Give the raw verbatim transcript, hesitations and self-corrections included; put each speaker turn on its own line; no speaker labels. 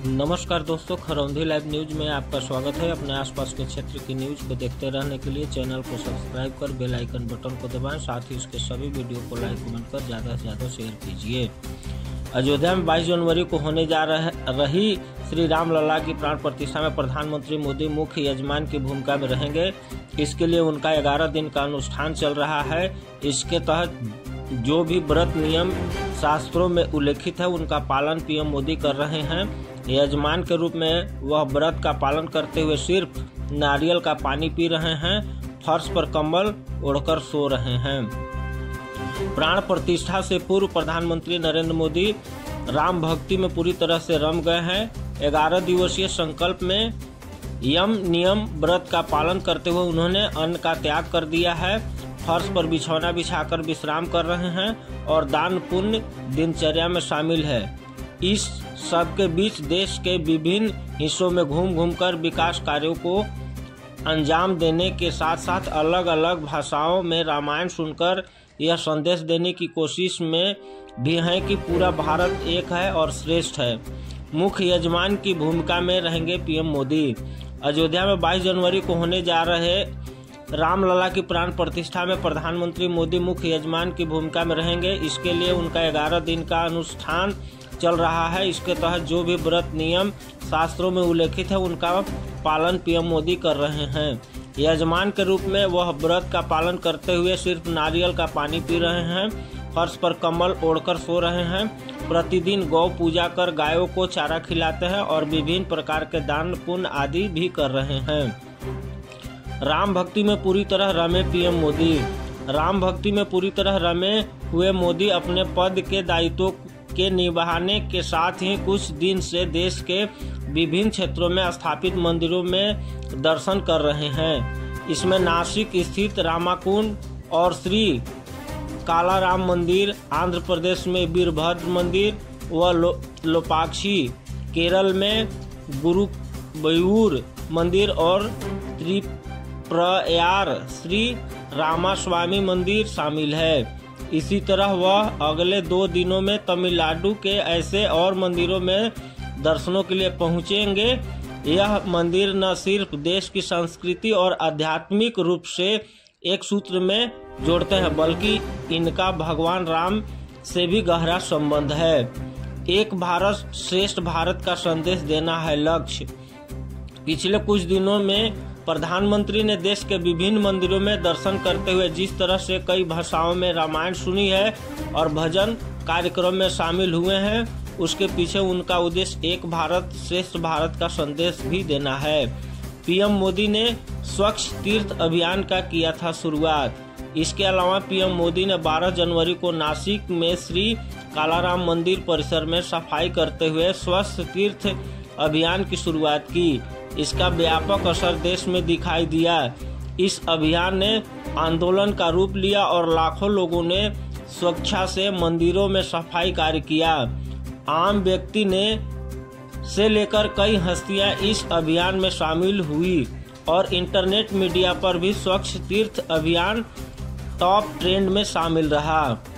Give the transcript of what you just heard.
नमस्कार दोस्तों, Kharaundhi live news में आपका स्वागत है। अपने आसपास के क्षेत्र की न्यूज को देखते रहने के लिए चैनल को सब्सक्राइब कर बेल आइकन बटन को दबाएं। साथ ही उसके सभी वीडियो को लाइक कमेंट कर ज़्यादा से ज़्यादा शेयर कीजिए। अयोध्या में बाईस जनवरी को होने जा रही श्री राम लला की प्राण प्रतिष्ठा में प्रधानमंत्री मोदी मुख्य यजमान की भूमिका में रहेंगे। इसके लिए उनका ग्यारह दिन का अनुष्ठान चल रहा है। इसके तहत जो भी व्रत नियम शास्त्रों में उल्लेखित है उनका पालन पीएम मोदी कर रहे हैं। यजमान के रूप में वह व्रत का पालन करते हुए सिर्फ नारियल का पानी पी रहे हैं, फर्श पर कंबल ओढ़कर सो रहे हैं। प्राण प्रतिष्ठा से पूर्व प्रधानमंत्री नरेंद्र मोदी राम भक्ति में पूरी तरह से रम गए हैं। ग्यारह दिवसीय संकल्प में यम नियम व्रत का पालन करते हुए उन्होंने अन्न का त्याग कर दिया है, फर्श पर बिछौना बिछाकर विश्राम कर रहे हैं और दान पुण्य दिनचर्या में शामिल है। इस सब के बीच देश के विभिन्न हिस्सों में घूम घूम कर विकास कार्यों को अंजाम देने के साथ साथ अलग अलग भाषाओं में रामायण सुनकर यह संदेश देने की कोशिश में भी हैं कि पूरा भारत एक है और श्रेष्ठ है। मुख्य यजमान की भूमिका में रहेंगे पीएम मोदी। अयोध्या में बाईस जनवरी को होने जा रहे रामलला की प्राण प्रतिष्ठा में प्रधानमंत्री मोदी मुख्य यजमान की भूमिका में रहेंगे। इसके लिए उनका ग्यारह दिन का अनुष्ठान चल रहा है। इसके तहत जो भी व्रत नियम शास्त्रों में उल्लेखित है उनका पालन पीएम मोदी कर रहे हैं। यजमान के रूप में वह व्रत का पालन करते हुए सिर्फ नारियल का पानी पी रहे हैं, फर्श पर कंबल ओढ़कर सो रहे हैं, प्रतिदिन गौ पूजा कर गायों को चारा खिलाते हैं और विभिन्न प्रकार के दान पुण्य आदि भी कर रहे हैं। राम भक्ति में पूरी तरह रमे पीएम मोदी। राम भक्ति में पूरी तरह रमे हुए मोदी अपने पद के दायित्वों के निभाने के साथ ही कुछ दिन से देश के विभिन्न क्षेत्रों में स्थापित मंदिरों में दर्शन कर रहे हैं। इसमें नासिक स्थित रामाकुंड और श्री कालाराम मंदिर, आंध्र प्रदेश में वीरभद्र मंदिर व लो, लोपाक्षी, केरल में गुरुवायूर मंदिर और त्रिप्रयार श्री रामास्वामी मंदिर शामिल है। इसी तरह वह अगले दो दिनों में तमिलनाडु के ऐसे और मंदिरों में दर्शनों के लिए पहुंचेंगे। यह मंदिर न सिर्फ देश की संस्कृति और आध्यात्मिक रूप से एक सूत्र में जोड़ते हैं बल्कि इनका भगवान राम से भी गहरा संबंध है। एक भारत श्रेष्ठ भारत का संदेश देना है लक्ष्य। पिछले कुछ दिनों में प्रधानमंत्री ने देश के विभिन्न मंदिरों में दर्शन करते हुए जिस तरह से कई भाषाओं में रामायण सुनी है और भजन कार्यक्रम में शामिल हुए हैं, उसके पीछे उनका उद्देश्य एक भारत श्रेष्ठ भारत का संदेश भी देना है। पीएम मोदी ने स्वच्छ तीर्थ अभियान का किया था शुरुआत। इसके अलावा पीएम मोदी ने बारह जनवरी को नासिक में श्री कालाराम मंदिर परिसर में सफाई करते हुए स्वच्छ तीर्थ अभियान की शुरुआत की। इसका व्यापक असर देश में दिखाई दिया। इस अभियान ने आंदोलन का रूप लिया और लाखों लोगों ने स्वेच्छा से मंदिरों में सफाई कार्य किया। आम व्यक्ति ने से लेकर कई हस्तियां इस अभियान में शामिल हुई और इंटरनेट मीडिया पर भी स्वच्छ तीर्थ अभियान टॉप ट्रेंड में शामिल रहा।